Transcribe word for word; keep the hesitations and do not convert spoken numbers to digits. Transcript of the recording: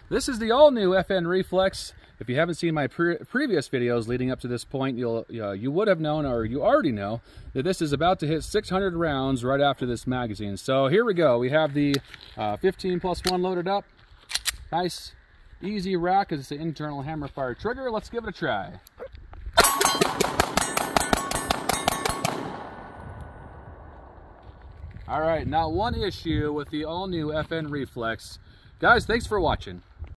This is the all-new F N Reflex. If you haven't seen my pre previous videos leading up to this point, you'll uh, you would have known, or you already know, that this is about to hit six hundred rounds right after this magazine. So here we go. We have the uh, fifteen plus one loaded up. Nice, easy rack as it's an internal hammer fire trigger. Let's give it a try. All right, now one issue with the all-new F N Reflex. Guys, thanks for watching.